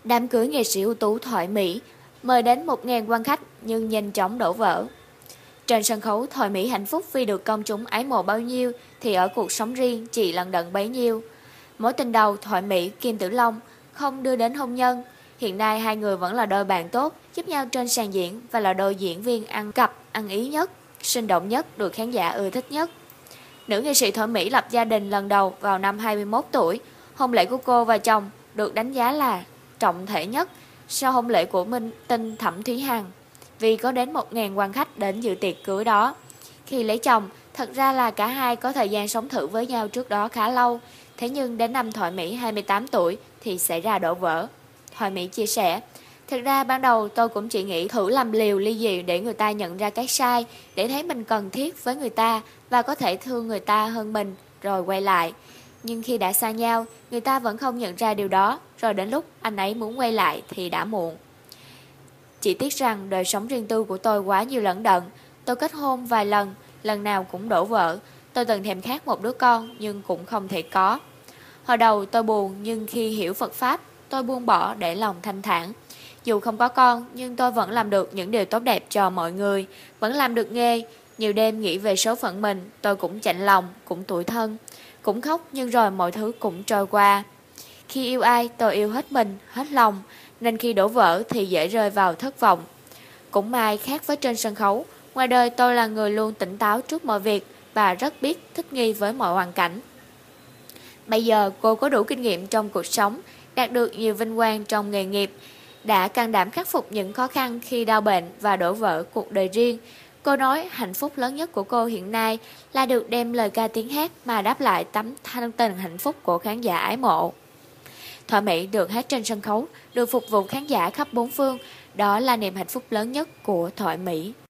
Đám cưới nghệ sĩ ưu tú Thoại Mỹ mời đến 1.000 quan khách nhưng nhanh chóng đổ vỡ. Trên sân khấu, Thoại Mỹ hạnh phúc vì được công chúng ái mộ bao nhiêu thì ở cuộc sống riêng chị lận đận bấy nhiêu. Mối tình đầu Thoại Mỹ Kim Tử Long không đưa đến hôn nhân. Hiện nay hai người vẫn là đôi bạn tốt, giúp nhau trên sàn diễn và là đôi diễn viên ăn cặp, ăn ý nhất, sinh động nhất, được khán giả ưa thích nhất. Nữ nghệ sĩ Thoại Mỹ lập gia đình lần đầu vào năm 21 tuổi. Hôn lễ của cô và chồng được đánh giá là trọng thể nhất sau hôn lễ của minh tinh Thẩm Thúy Hằng, vì có đến 1.000 quan khách đến dự tiệc cưới đó. Khi lấy chồng, thật ra là cả hai có thời gian sống thử với nhau trước đó khá lâu, thế nhưng đến năm Thoại Mỹ 28 tuổi thì xảy ra đổ vỡ. Thoại Mỹ chia sẻ: "Thật ra ban đầu tôi cũng chỉ nghĩ thử làm liều ly dị để người ta nhận ra cái sai, để thấy mình cần thiết với người ta và có thể thương người ta hơn mình, rồi quay lại. Nhưng khi đã xa nhau, người ta vẫn không nhận ra điều đó, rồi đến lúc anh ấy muốn quay lại thì đã muộn. Chỉ tiếc rằng đời sống riêng tư của tôi quá nhiều lẫn đận. Tôi kết hôn vài lần, lần nào cũng đổ vỡ. Tôi từng thèm khát một đứa con nhưng cũng không thể có. Hồi đầu tôi buồn, nhưng khi hiểu Phật Pháp, tôi buông bỏ để lòng thanh thản. Dù không có con, nhưng tôi vẫn làm được những điều tốt đẹp cho mọi người, vẫn làm được nghề. Nhiều đêm nghĩ về số phận mình, tôi cũng chạnh lòng, cũng tủi thân, cũng khóc, nhưng rồi mọi thứ cũng trôi qua. Khi yêu ai, tôi yêu hết mình, hết lòng, nên khi đổ vỡ thì dễ rơi vào thất vọng. Cũng may khác với trên sân khấu, ngoài đời tôi là người luôn tỉnh táo trước mọi việc và rất biết thích nghi với mọi hoàn cảnh. Bây giờ cô có đủ kinh nghiệm trong cuộc sống, đạt được nhiều vinh quang trong nghề nghiệp, đã can đảm khắc phục những khó khăn khi đau bệnh và đổ vỡ cuộc đời riêng. Cô nói hạnh phúc lớn nhất của cô hiện nay là được đem lời ca tiếng hát mà đáp lại tấm thân tình hạnh phúc của khán giả ái mộ. Thoại Mỹ được hát trên sân khấu, được phục vụ khán giả khắp bốn phương, đó là niềm hạnh phúc lớn nhất của Thoại Mỹ.